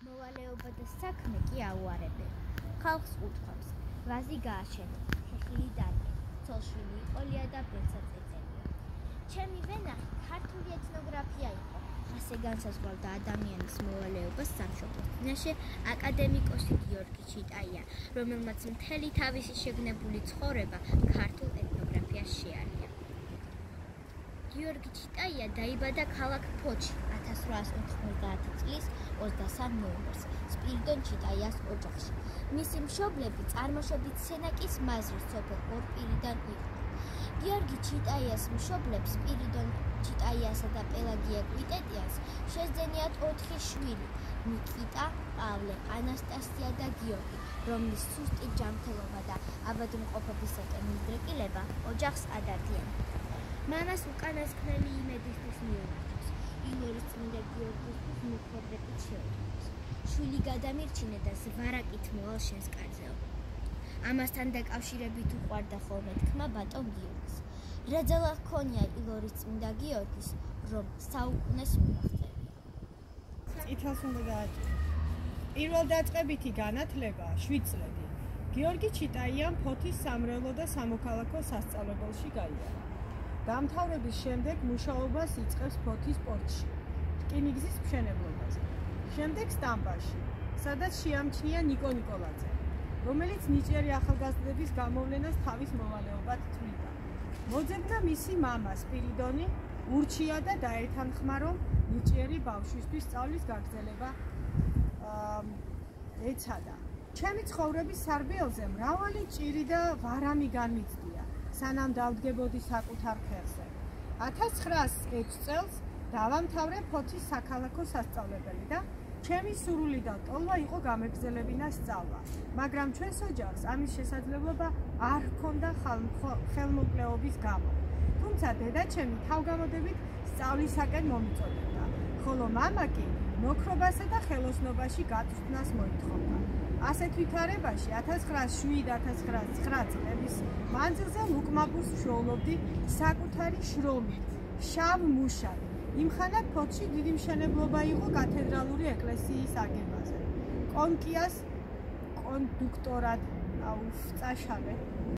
მოვალეობა და საქმე კი აუარებელი. ხალხს უთქვამს, ვაზი გააშენე, ხეხილი დარგე, ცოლშვილი იყოლია და ბელსაც ეწელია. ჩემი ვენახი ქართული ეთნოგრაფია იყო, ასე განსაზღვრავდა ადამიანის მოვალეობას სამშობლოს წინაშე აკადემიკოსი გიორგი ჩიტაია, რომელმაც მთელი თავისი შეგნებული ცხოვრება ქართულ ეთნოგრაფიას შეარია. გიორგი ჩიტაია დაიბადა ქალაქ ფოჩში 1890 წლის 23 ნოემბერს სპირიდონ ჩიტაიას ოჯახში. მისი მშობლები წარმოშობით სენაკის მაზრის სოფელ ორპირიდან იყვნენ. გიორგი ჩიტაიას მშობლებს სპირიდონ ჩიტაიასა და პელაგია კვიტეტიას შესძენიათ 4 შვილი: ნიკიტა, პავლე, ანასტასია და გიორგი, რომლის სუსტი ჯანმრთელობა და ავადმყოფობისაკენ მიდრეკილება ოჯახს ადარდიანებდა. მამას უკანასკნელი იმედისთვის მიუნათავს, ილორის წმინდა გიორგისთვის მოხობრებით შეუდგას. შვილი გადამირჩინე და ზვარაკით მოვალ შენს კარზეო. ამასთან დაკავშირებით უყვარდა ხოლმე თქმა ბატონ გიორგის. რა ძალა ჰქონია ილორის წმინდა გიორგის, რომ საუკუნეს მიაღწევია. წითელს უნდა დააჭირო. პირველდაწყებითი განათლება 7 წლები გიორგი ჩიტაიამ ფოთის სამრევლო და სამოქალაქო სასწავლებელში გაიარა. დამთავრების შემდეგ მუშაობას იწყებს ფოთის პორტში, რკინიგზის მშენებლობაზე. შემდეგ სტამბაში, სადაც შეამჩნია ნიკო ნიკოლაძე, რომელიც ნიჭიერი ახალგაზრდების გამოვლენას თავის მოვალეობად თვლიდა. მოძებნა მისი მამა სპირიდონი ურჩია და დაეთანხმა, რომ ნიჭიერი ბავშვისთვის სწავლის გაგრძელება ეცადა. ჩემი ცხოვრების სარბიელზე მრავალი ჭირი და ვარამი განმიწდია, სანამ დავდგებოდი საკუთარ ხელზე. 1906 წელს დავამთავრე ფოთის საქალაქო სასწავლებელი და ჩემი სურვილი და ტოლვა იყო გამეგზელებინა სწავლა, მაგრამ ჩვენს ოჯახს ამის შესაძლებლობა არ ჰქონდა ხელმოკლეობის გამო. თუმცა დედაჩემი თავგამოდებით სწავლისაკენ მომიწოდებდა, ხოლო მამა კი მოქრობასა და ხელოსნობაში გაწვრთნას მოითხოვდა. ასეთ ვითარებაში 1907-1909 წლების მანძილზე უკმაყურს ვშოულობდი საკუთარი შრომით, შავ მუშად. იმხანად ფოთში დიდი მშენებლობა იყო კათედრალური ეკლესიის აგებაზე. კონკიას კონდუქტორად წაშალე.